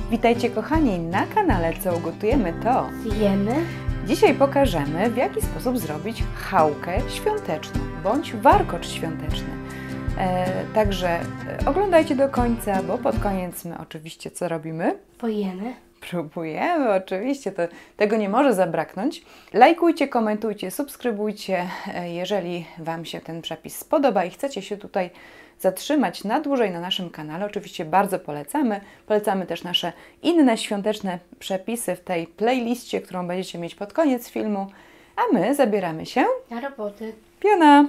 Witajcie kochani na kanale Co ugotujemy to Zjemy. Dzisiaj pokażemy, w jaki sposób zrobić chałkę świąteczną bądź warkocz świąteczny. Także oglądajcie do końca, bo pod koniec my oczywiście co robimy? Pojemy. Próbujemy, oczywiście, tego nie może zabraknąć. Lajkujcie, komentujcie, subskrybujcie, jeżeli Wam się ten przepis spodoba i chcecie się tutaj zatrzymać na dłużej na naszym kanale. Oczywiście bardzo polecamy. Polecamy też nasze inne świąteczne przepisy w tej playliście, którą będziecie mieć pod koniec filmu. A my zabieramy się Na roboty. Piona!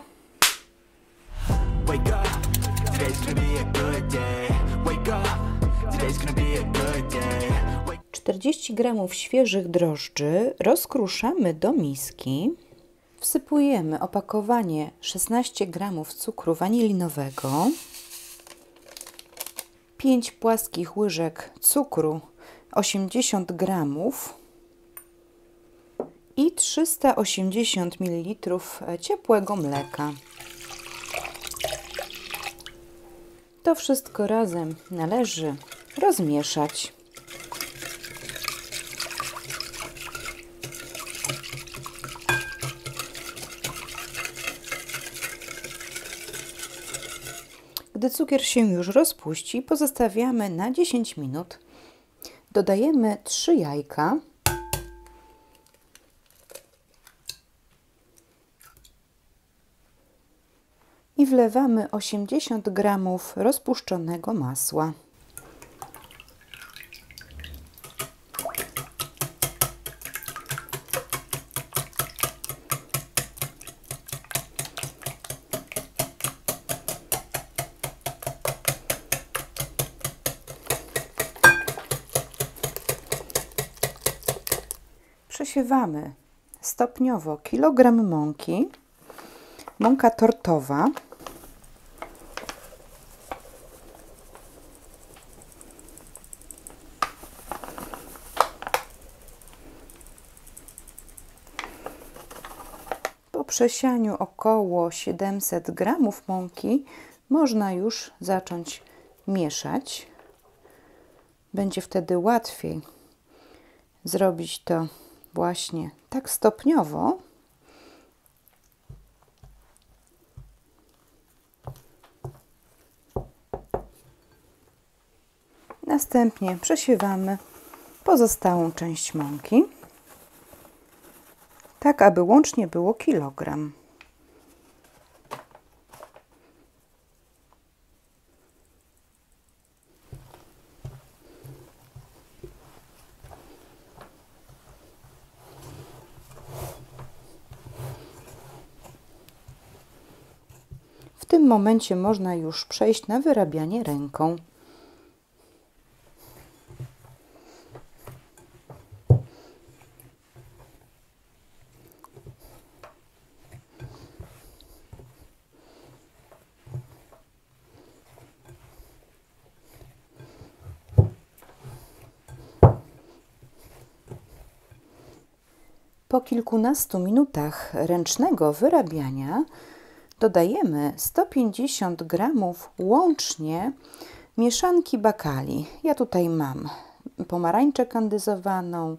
Wake up, today's gonna be a good day. Wake up, today's gonna be a good day. 40 g świeżych drożdży rozkruszamy do miski. Wsypujemy opakowanie 16 g cukru wanilinowego, 5 płaskich łyżek cukru 80 g i 380 ml ciepłego mleka. To wszystko razem należy rozmieszać. Gdy cukier się już rozpuści, pozostawiamy na 10 minut. Dodajemy 3 jajka. I wlewamy 80 g rozpuszczonego masła. Przesiewamy stopniowo kilogram mąki, mąka tortowa, po przesianiu około 700 g mąki można już zacząć mieszać. Będzie wtedy łatwiej zrobić to właśnie tak stopniowo. Następnie przesiewamy pozostałą część mąki, tak aby łącznie było kilogram. W tym momencie można już przejść na wyrabianie ręką. Po kilkunastu minutach ręcznego wyrabiania dodajemy 150 g łącznie mieszanki bakali. Ja tutaj mam pomarańczę kandyzowaną,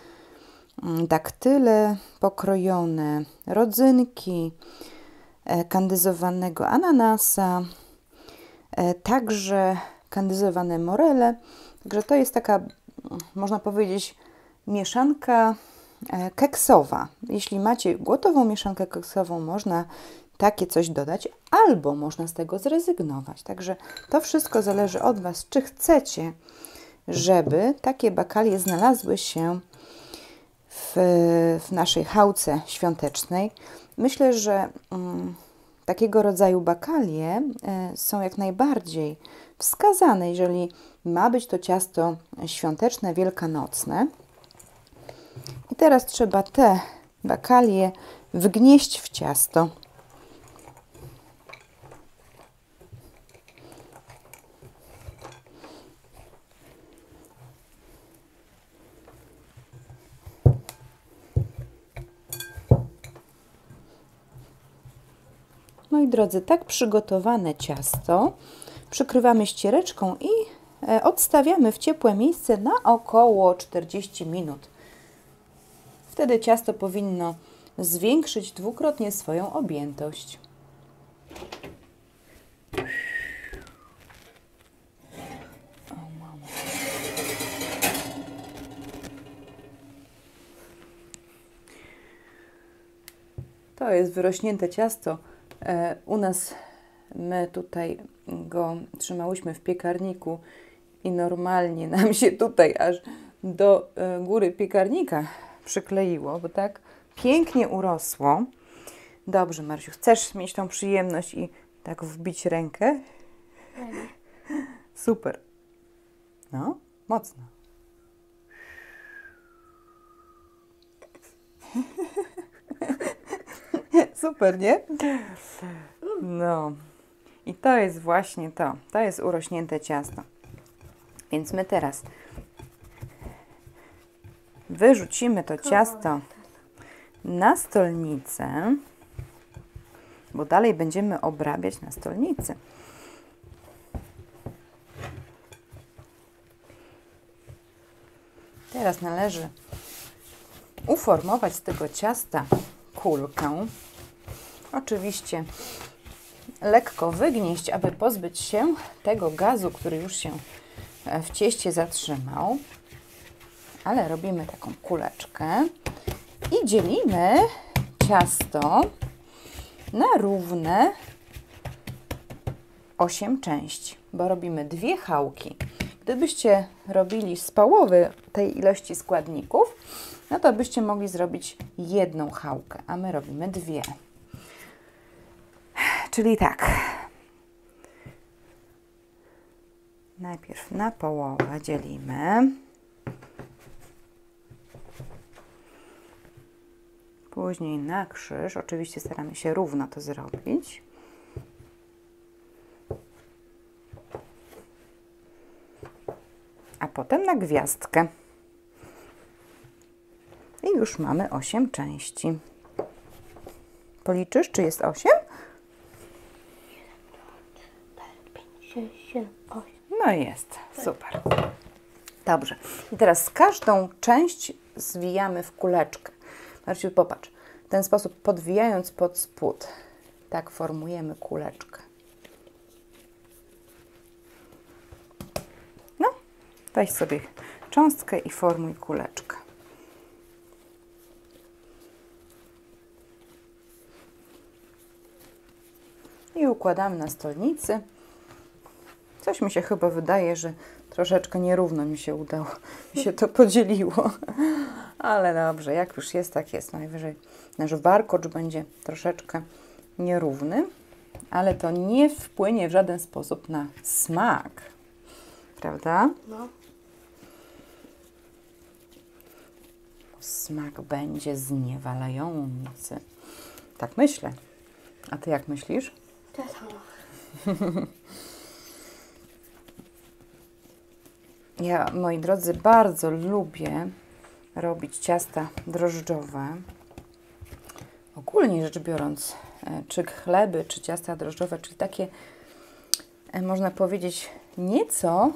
daktyle pokrojone, rodzynki, kandyzowanego ananasa, także kandyzowane morele. Także to jest taka, można powiedzieć, mieszanka keksowa. Jeśli macie gotową mieszankę keksową, można takie coś dodać, albo można z tego zrezygnować. Także to wszystko zależy od Was, czy chcecie, żeby takie bakalie znalazły się w naszej chałce świątecznej. Myślę, że takiego rodzaju bakalie są jak najbardziej wskazane, jeżeli ma być to ciasto świąteczne, wielkanocne. I teraz trzeba te bakalie wgnieść w ciasto. Moi drodzy, tak przygotowane ciasto przykrywamy ściereczką i odstawiamy w ciepłe miejsce na około 40 minut. Wtedy ciasto powinno zwiększyć dwukrotnie swoją objętość. To jest wyrośnięte ciasto. U nas my tutaj go trzymałyśmy w piekarniku i normalnie nam się tutaj aż do góry piekarnika przykleiło, bo tak pięknie urosło. Dobrze, Marysiu, chcesz mieć tą przyjemność i tak wbić rękę? Super. No, mocno. Super, nie? No. I to jest właśnie to. To jest urośnięte ciasto. Więc my teraz wyrzucimy to ciasto na stolnicę, bo dalej będziemy obrabiać na stolnicy. Teraz należy uformować z tego ciasta kulkę. Oczywiście lekko wygnieść, aby pozbyć się tego gazu, który już się w cieście zatrzymał. Ale robimy taką kuleczkę i dzielimy ciasto na równe 8 części, bo robimy 2 chałki. Gdybyście robili z połowy tej ilości składników, no to byście mogli zrobić 1 chałkę, a my robimy 2. Czyli tak, najpierw na połowę dzielimy, później na krzyż, oczywiście staramy się równo to zrobić. A potem na gwiazdkę. I już mamy 8 części. Policzysz, czy jest 8? 4, 5, 6, 7, 8. No jest, super. Dobrze. I teraz każdą część zwijamy w kuleczkę. Marciu, popatrz. W ten sposób podwijając pod spód, tak formujemy kuleczkę. No, weź sobie cząstkę i formuj kuleczkę. I układamy na stolnicy. Coś mi się chyba wydaje, że troszeczkę nierówno mi się udało, mi się to podzieliło. Ale dobrze, jak już jest, tak jest. Najwyżej nasz warkocz będzie troszeczkę nierówny, ale to nie wpłynie w żaden sposób na smak. Prawda? No. Smak będzie zniewalający. Tak myślę. A Ty jak myślisz? To samo. Ja, moi drodzy, bardzo lubię robić ciasta drożdżowe. Ogólnie rzecz biorąc, czy chleby, czy ciasta drożdżowe, czyli takie, można powiedzieć, nieco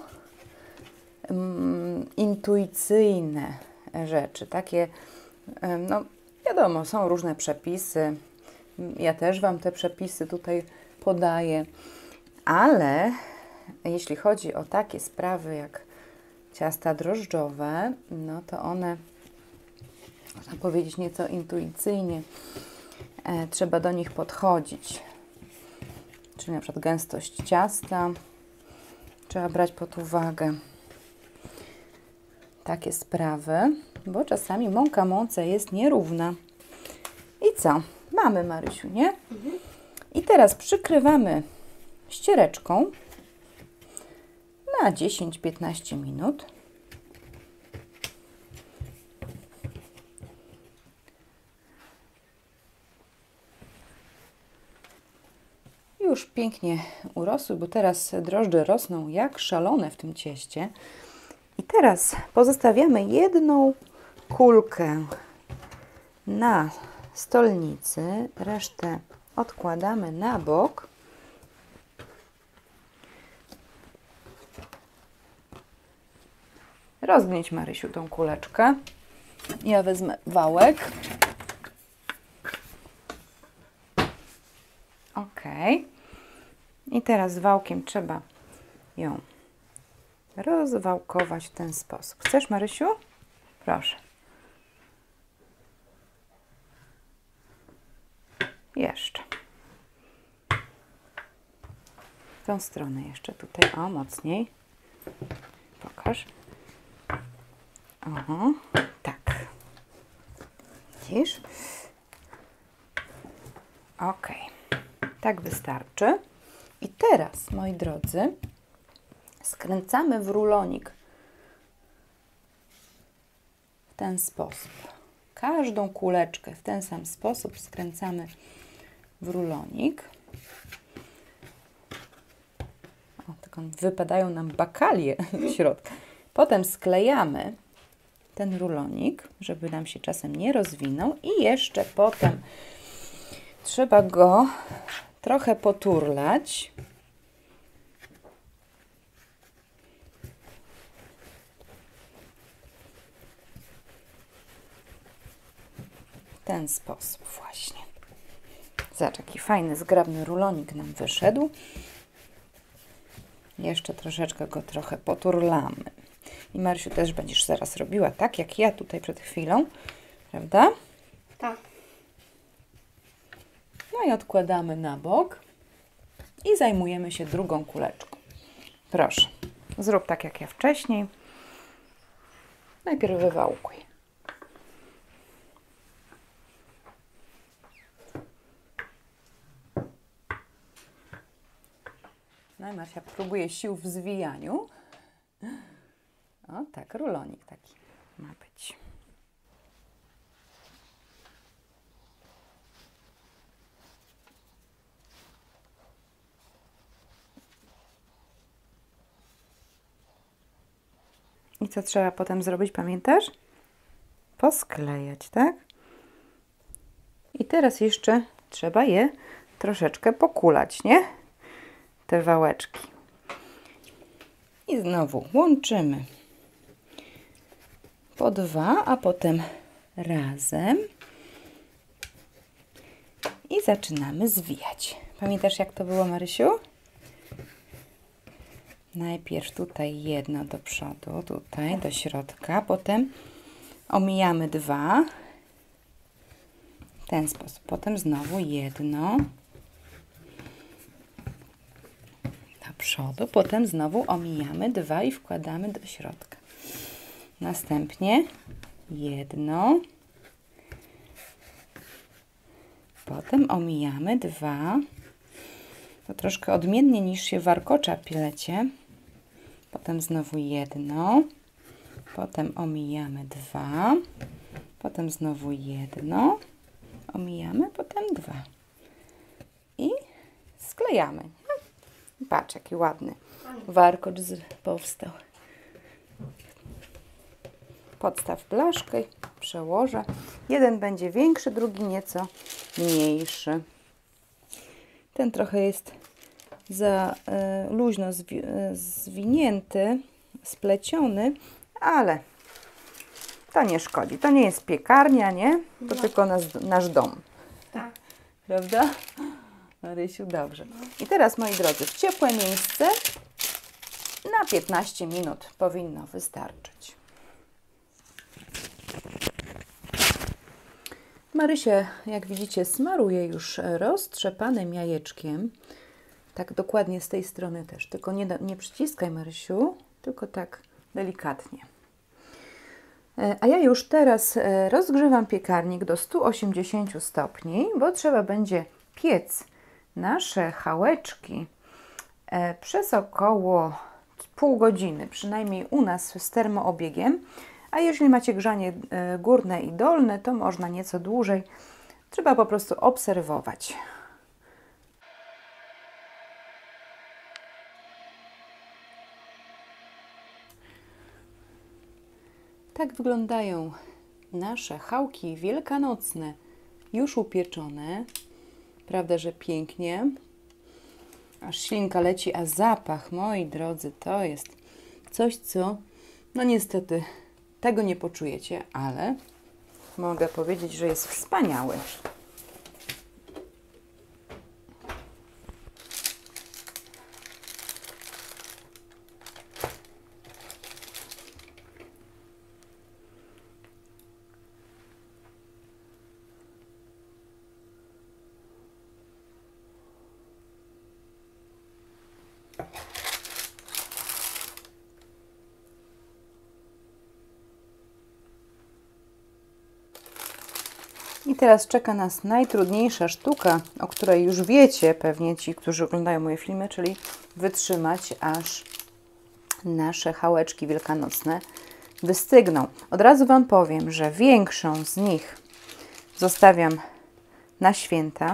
intuicyjne rzeczy. Takie, no wiadomo, są różne przepisy. Ja też Wam te przepisy tutaj podaję. Ale jeśli chodzi o takie sprawy jak ciasta drożdżowe, no to one, można powiedzieć, nieco intuicyjnie trzeba do nich podchodzić. Czyli na przykład gęstość ciasta trzeba brać pod uwagę. Takie sprawy, bo czasami mąka mące jest nierówna. I co? Mamy, Marysiu, nie? I teraz przykrywamy ściereczką na 10-15 minut. Już pięknie urosły, bo teraz drożdże rosną jak szalone w tym cieście. I teraz pozostawiamy jedną kulkę na stolnicy, resztę odkładamy na bok. rozgnieć, Marysiu, tą kuleczkę. Ja wezmę wałek. Ok. I teraz wałkiem trzeba ją rozwałkować w ten sposób. Chcesz, Marysiu? Proszę. Jeszcze. W tą stronę jeszcze tutaj, o, mocniej. Pokaż. Oho, tak. Widzisz? Ok. Tak wystarczy. I teraz, moi drodzy, skręcamy w rulonik w ten sposób. Każdą kuleczkę w ten sam sposób skręcamy w rulonik. O, tylko wypadają nam bakalie w środku. Potem sklejamy ten rulonik, żeby nam się czasem nie rozwinął i jeszcze potem trzeba go trochę poturlać. W ten sposób właśnie. Zobacz, jaki fajny, zgrabny rulonik nam wyszedł. Jeszcze troszeczkę go trochę poturlamy. I Marysiu, też będziesz zaraz robiła tak, jak ja tutaj przed chwilą, prawda? Tak. No i odkładamy na bok i zajmujemy się drugą kuleczką. Proszę, zrób tak jak ja wcześniej. Najpierw wywałkuj. No i Marcia próbuje sił w zwijaniu. O tak, rulonik taki ma być. I co trzeba potem zrobić, pamiętasz? Posklejać, tak? I teraz jeszcze trzeba je troszeczkę pokulać, nie? Te wałeczki. I znowu łączymy po dwa, a potem razem. I zaczynamy zwijać. Pamiętasz, jak to było, Marysiu? Najpierw tutaj jedno do przodu, tutaj do środka, potem omijamy dwa w ten sposób, potem znowu jedno do przodu, potem znowu omijamy dwa i wkładamy do środka. Następnie jedno, potem omijamy dwa. To troszkę odmiennie niż się warkocza pilecie. Potem znowu jedno, potem omijamy dwa, potem znowu jedno, omijamy, potem dwa i sklejamy. Patrz, jaki ładny warkocz powstał. Podstaw blaszkę, przełożę. Jeden będzie większy, drugi nieco mniejszy. Ten trochę jest za luźno zwinięty, spleciony, ale to nie szkodzi. To nie jest piekarnia, nie? To tylko nasz dom. Tak. Prawda? Marysiu, dobrze. I teraz, moi drodzy, w ciepłe miejsce na 15 minut powinno wystarczyć. Marysia, jak widzicie, smaruje już roztrzepanym jajeczkiem. Tak dokładnie z tej strony też. Tylko nie przyciskaj, Marysiu, tylko tak delikatnie. A ja już teraz rozgrzewam piekarnik do 180 stopni, bo trzeba będzie piec nasze chałeczki przez około pół godziny, przynajmniej u nas z termoobiegiem. A jeżeli macie grzanie górne i dolne, to można nieco dłużej. Trzeba po prostu obserwować. Tak wyglądają nasze chałki wielkanocne, już upieczone. Prawda, że pięknie. Aż ślinka leci, a zapach, moi drodzy, to jest coś, co No niestety tego nie poczujecie, ale mogę powiedzieć, że jest wspaniały. I teraz czeka nas najtrudniejsza sztuka, o której już wiecie pewnie ci, którzy oglądają moje filmy, czyli wytrzymać, aż nasze chałeczki wielkanocne wystygną. Od razu Wam powiem, że większą z nich zostawiam na święta.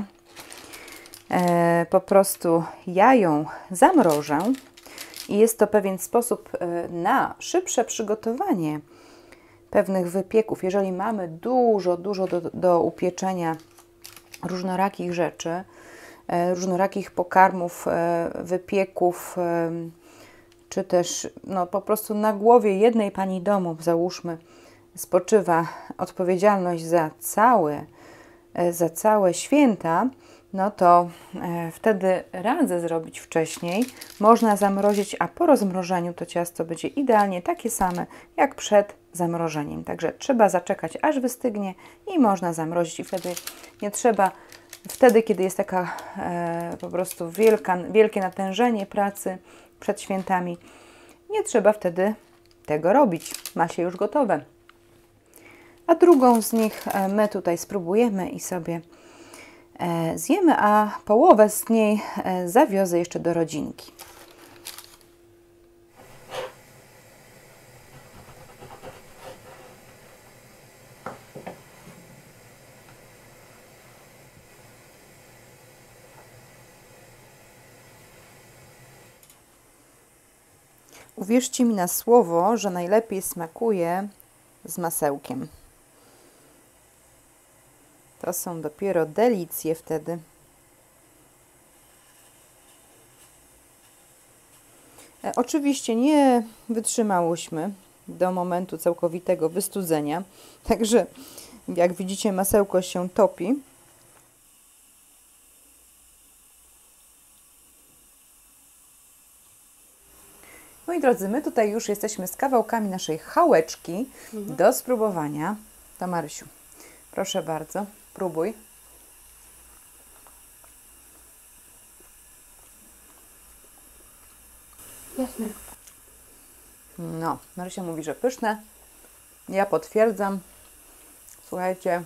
Po prostu ja ją zamrożę i jest to pewien sposób na szybsze przygotowanie pewnych wypieków. Jeżeli mamy dużo do upieczenia różnorakich rzeczy, różnorakich pokarmów, wypieków, czy też no, po prostu na głowie jednej pani domu, załóżmy, spoczywa odpowiedzialność za całe święta, no to wtedy radzę zrobić wcześniej. Można zamrozić, a po rozmrożeniu to ciasto będzie idealnie takie same jak przed zamrożeniem. Także trzeba zaczekać, aż wystygnie i można zamrozić. I wtedy nie trzeba, wtedy kiedy jest taka po prostu wielkie natężenie pracy przed świętami, nie trzeba wtedy tego robić. Ma się już gotowe. A drugą z nich my tutaj spróbujemy i sobie zjemy, a połowę z niej zawiozę jeszcze do rodzinki. Uwierzcie mi na słowo, że najlepiej smakuje z masełkiem. To są dopiero delicje wtedy. Oczywiście nie wytrzymałyśmy do momentu całkowitego wystudzenia, także jak widzicie, masełko się topi. Moi drodzy, my tutaj już jesteśmy z kawałkami naszej chałeczki do spróbowania. To Marysiu, proszę bardzo, próbuj. Jasne. No, Marysia mówi, że pyszne. Ja potwierdzam. Słuchajcie,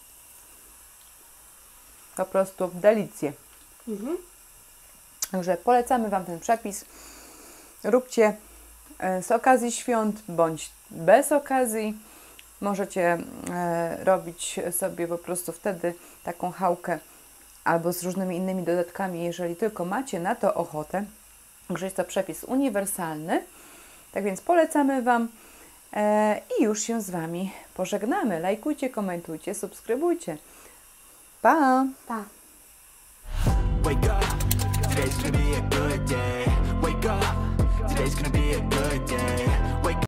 po prostu delicje. Także polecamy Wam ten przepis. Róbcie z okazji świąt bądź bez okazji. Możecie robić sobie po prostu wtedy taką chałkę albo z różnymi innymi dodatkami, jeżeli tylko macie na to ochotę. Także jest to przepis uniwersalny. Tak więc polecamy Wam i już się z Wami pożegnamy. Lajkujcie, komentujcie, subskrybujcie. Pa! Pa. Wake up, today's gonna be a good day. Wake up, today's gonna be a good day. Wake